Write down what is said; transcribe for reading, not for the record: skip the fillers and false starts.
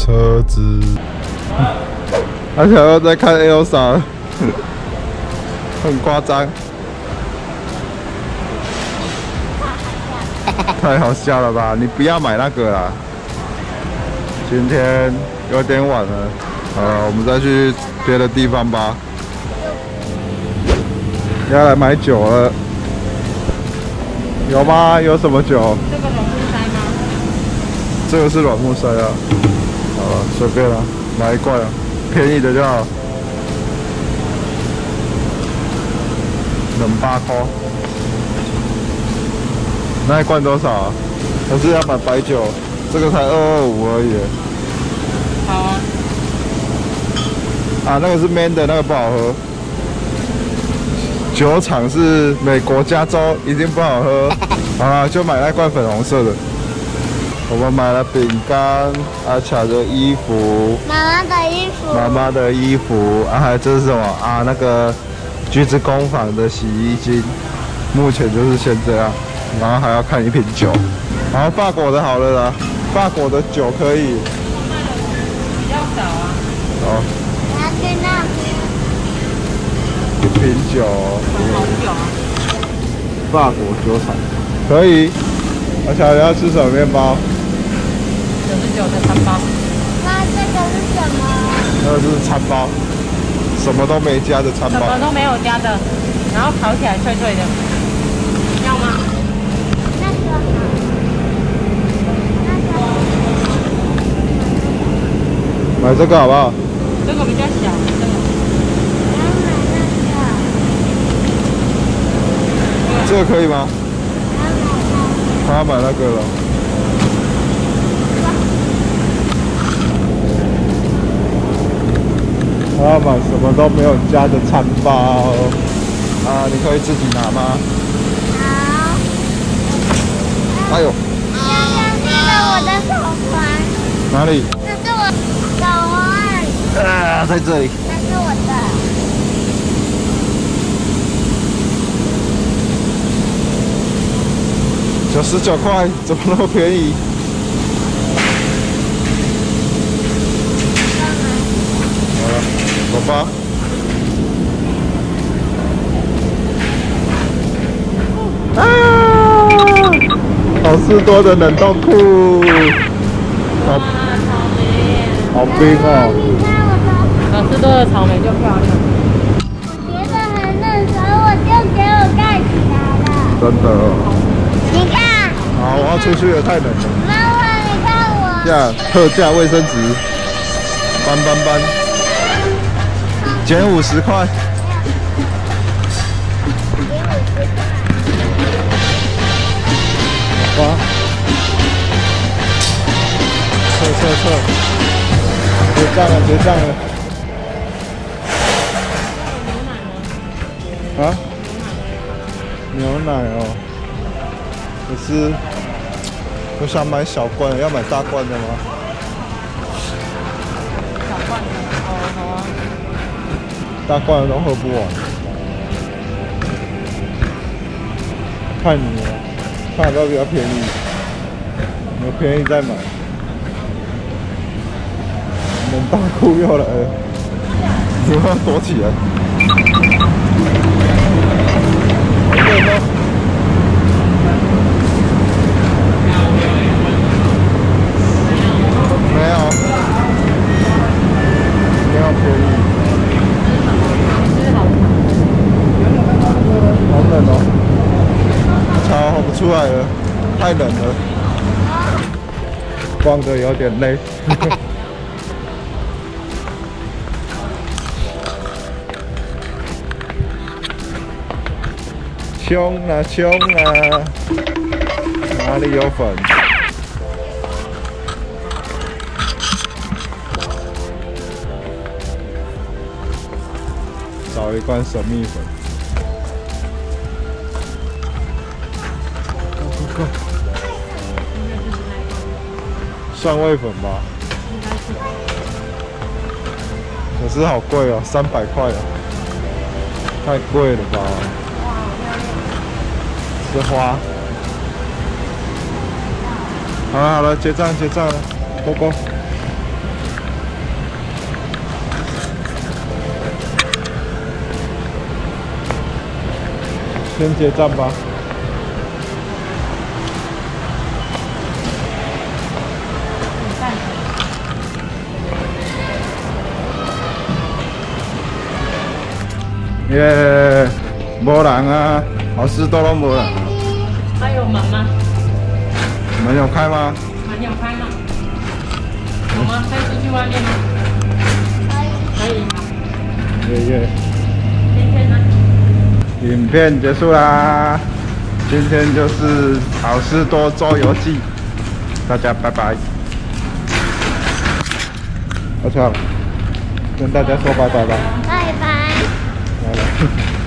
车子，他想要再看 Elsa， 很夸张，太好笑了吧？你不要买那个啦。今天有点晚了，我们再去别的地方吧。要来买酒了，有吗？有什么酒？ 这个软木塞吗？ 这个是软木塞啊。好了，随便了，买一罐啊，便宜的就好。冷8块，那一罐多少啊？可是要买白酒，这个才225而已。 好啊。 啊，那个是 man 的，那个不好喝。酒厂是美国加州，一定不好喝。好啦，就买那罐粉红色的。我们买了饼干，阿巧的衣服， 妈妈的衣服， 妈妈的衣服，啊，还有这是什么啊？那个橘子工坊的洗衣精。目前就是先这样，然后还要看一瓶酒。然后法国的好了啦，法国的酒可以。 比较少啊。 好。 我要去那边。 一瓶酒， 好久啊。 法国酒厂可以。而且你要吃什么面包 ？99的餐包。 那这个是什么？ 那个是餐包，什么都没加的餐包。 什么都没有加的，然后烤起来脆脆的，要吗？ 那个好。 买这个好不好？ 这个比较小，这个。 这个可以吗？他要买那个了。他要买什么都没有加的餐包啊？你可以自己拿吗？ 好。 哎呦！ 这是我的手环。 哪里？ 这是我手环。 啊，在这里。 这是我的。 99块，怎么那么便宜？好了，走吧。啊！好事多的冷冻库，好冰哦。 你看我的。 好事多的草莓就漂亮。 我觉得很冷，所以我就给我盖起来了。 真的哦。 你看。 好，我要出去了，太冷了。 妈妈，你看我。 特价卫生纸，搬，减50块。哇！撤！结账了。啊？牛奶哦。可是，我想买小罐的，要买大罐的吗？ 小罐的，好啊。 大罐的都喝不完。看你了，看有没有比较便宜，有便宜再买。冷冻库又来了，你们要躲起来。好冷哦。便宜，好冷哦，瞧不出来了，太冷了，逛得有点累。穷啊，哪里有粉？找一罐神秘粉。蒜味粉吧。可是好贵哦，300块哦，太贵了吧？是花。好了，结账了，勾勾。 先结账吧。耶，没人啊，好事多都没人。 还有门吗？ 门有开吗？ 门有开吗？有吗？可以出去外面吗？可以。 耶。 今天呢？ 影片结束啦，今天就是好事多周游记，大家拜拜。我操，跟大家说拜拜吧。 拜拜。 来了。